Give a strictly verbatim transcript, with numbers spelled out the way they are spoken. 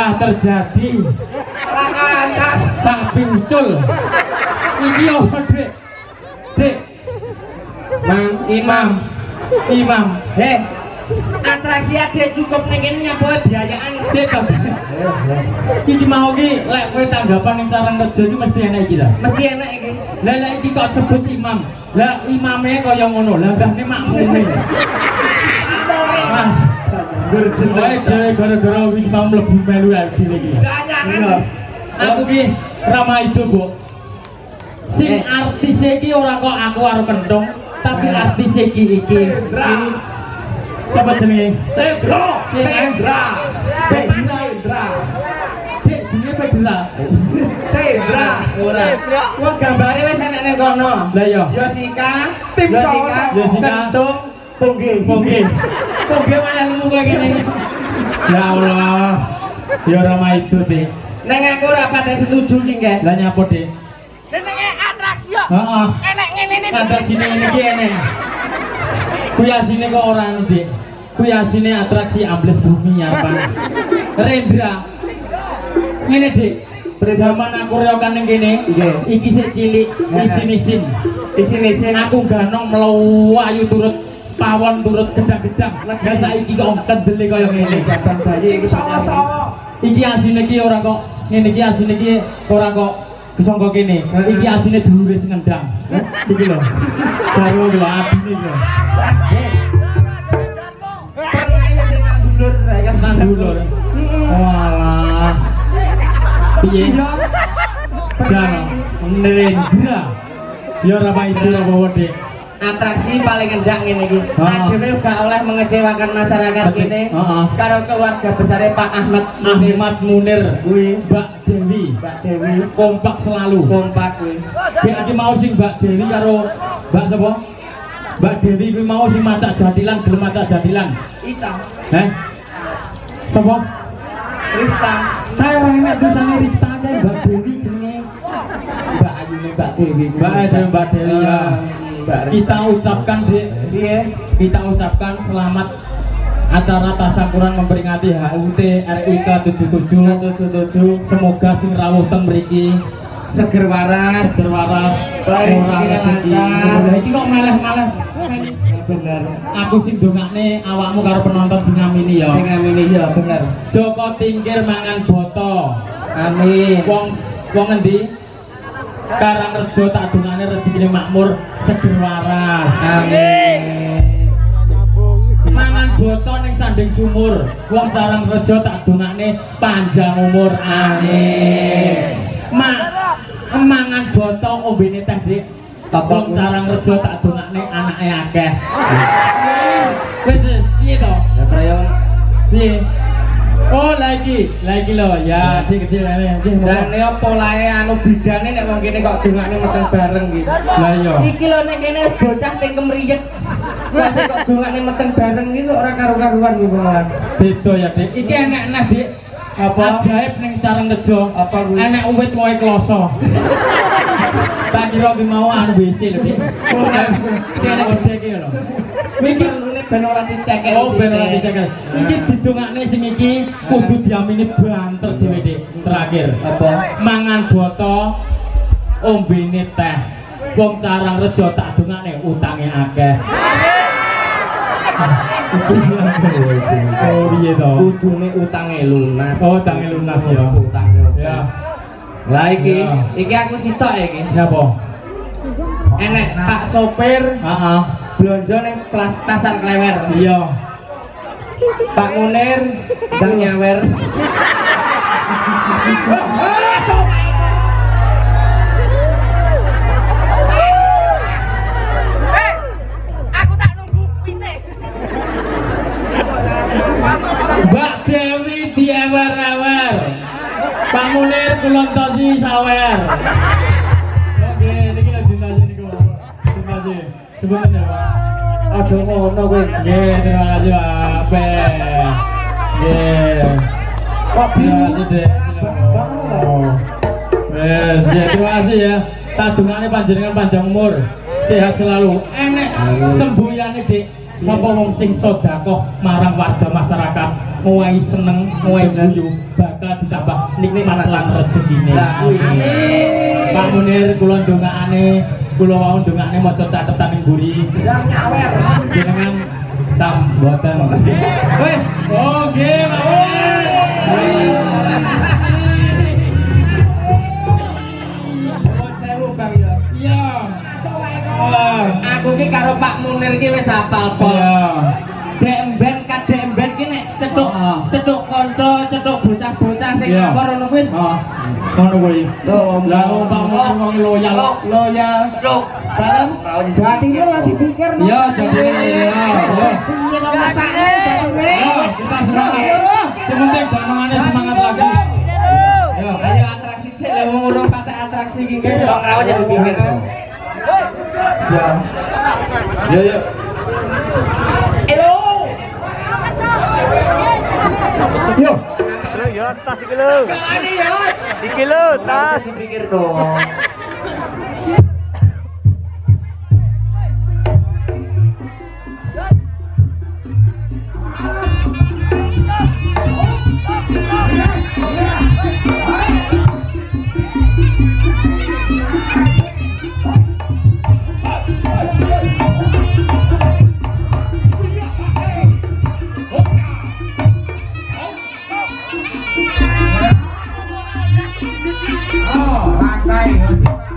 telah terjadi laka lantas sang pincul. Iki apa Dek? Dek. Mang Imam Imam. heh atraksi ada cukup ning kene nyapo biayaan Dek. Iki mau ki lek kowe tanggapan ning cara kerja iki mesti enak iki ta. mesti enak iki Lah lek iki kok sebut imam. Lah imame kaya ngono. Lah mbahne makmume. Ah. Wae dhewe gara-gara wis mau mlebu melu ae dhewe iki. banyak Aku ki Rama itu, Bu. Sing artis iki ora kok aku karo kenthong, tapi artis iki iki. Siapa jenenge? Sedra Sedra Sedra Dek jenenge Pedra. Sedra ora wong gambare wis enek ning kono Lah iya. Yosika Tim Yosika Yosika. kentung Pungge Oke. Oke malah lu kayak gini. Ya Allah. Ya Rama itu, Dek. neng aku ora pate setuju ki nggih Lah nyapa, Dek? Jenenge atraksi yo. Heeh. Enek ngene iki. Ada gini ini ki enek. Kuwi asine kok ora anu, Dik. Kuwi asine atraksi ambles bumi apa. Rendra. Ngene, Dik. Zaman aku reokan ning kene, iki sik cilik, isin-isin. isin-isin Aku ganong melayu turut pawon turut gedang-gedang. Lah saiki kok kendele kaya ngene. jaban bayi iku sawo-sawo Iki asine iki ora kok ngene iki asine iki ora kok kesangka kene. Iki asine dulure sing ngendang. Iki lho. Karo lho abine iki. dulur saya Nang dulur. Walah. Piye? Dan Nerendra. Ya ora apa itu apa wae. atraksi paling endak ngene iki. Ah. Adewe gak oleh mengecewakan masyarakat kene. Heeh. Karo keluarga besare Pak Ahmad Ahmad Munir, kuwi Mbak Dewi, Mbak Dewi kompak selalu. kompak kuwi. Dek iki mau sing Mbak Dewi karo Mbak sapa? Mbak Dewi kuwi mau sing macak jadilan, gelem macak jadilan. Ita, Heh. Sapa? Rista, Saya ora enak dosane Rista kae Mbak Dewi jenenge. Mbak Ayune Mbak Dewi. Mbak Dewi Mbak Dewi ya. Mbak Kita ucapkan Dek, Piye? kita ucapkan selamat acara tasyakuran memperingati H U T R I ke tujuh puluh tujuh. tujuh tujuh Semoga sing rawuh teng mriki seger waras. seger waras, Baik, ora rezeki rezeki. lancar. Lah iki kok malah-malah. Bener. Aku sing ndongakne awakmu karo penonton sing ngamini ya. Sing ngamini ya bener. Joko Tingkir mangan boto. Amin. Wong wong endi? Karangrejo tak dongane rezekine makmur seger waras. Amin. Mangan boto ning sanding sumur. Wong Karangrejo tak dongane panjang umur. Amin. Ma mangan boto ombene teh Dik. Wong Karangrejo tak dongakne anake akeh. Wis piye to? Ya prayo. Piye? Oh lagi, lagi loh ya, kecil-kecil ini. Dan ini polahe anu bidane nek wong kene kok dongakne mesen bareng gitu. Lah iya. Iki lho nek kene wis bocah ting kemriyet. Masih kok dongakne mesen bareng gitu ora karu-karuan gitu malah. Beda ya, Dik. Iki enek nah, Dik. Apa ajaib ning Karangrejo. Apa kuwi? Enek uwit wae kloso. Tak kira ki mau anu W C lho, Dik. Kene gede iki lho. Iki lune ben ora dicekel. Oh, ben ora dicekel. Iki didongakne sing iki kudu diamini banter dhewe, Dik. Terakhir. Apa? Mangan boto, ombene teh. Wong Karangrejo tak dongakne utange akeh. Oh iya toh. Kudune utange lunas. Oh utange lunas ya. Utange. Ya. Lah iki, Ya. iki aku sitok ya iki. Napa? Enek Pak sopir Heeh. blonjo ning kelas pasar Klewer. Iya. Pak Munir ndang nyawer. Eh, aku tak nunggu pite. Mbak Dewi diewer-ewer. Pak Munir kulontosi sawer. Oke, niki lho dinase niku. Dinase. Sebutan ya, Pak. Aja ngono kowe. Nggih, terima kasih, Pak. Nggih. Kok Terima kasih, Dek. Oh. Wes, ya, terima kasih ya. Tak dongane panjenengan panjang umur, sehat selalu. Enek sembuyane, Dik. sapa wong sing sedekah marang warga masyarakat ngowahi seneng ngowahi guyu bakal ditambah nikmat lan rezekine. Amin. Pak Munir kula ndongaane kula wau ndongaane maca catetan ning mburi. Nyawer. Jenengan tam mboten. Wes, oh nggih, Pak Munir. Bang ya. Iya. Aku ki karo Pak Munir ki wis hafal pol. Iya. Demben ka demben ki nek cetuk Ah. cetuk kanca, cetuk bocah-bocah sing Iya. ngapor ngono kuwi. Oh, ngono kuwi. Loh, Lah wong Pak Munir wong loyal. Loyal. Loh. Dalam jadinya lah dipikir no. Iya, jadinya iya. Iya. Piye to masane jadinya. Ayo, kita semangat. Sementing bangungannya semangat lagi. Ayo, Ayo atraksi sik lho ngurung kata atraksi iki nggih wong rawat jadi pikir. Ya. ya ya. Elo. Yo. Terus ya tas iki lho. Kali ya. Iki lho tas. Dipikir dong. Oh, rantai.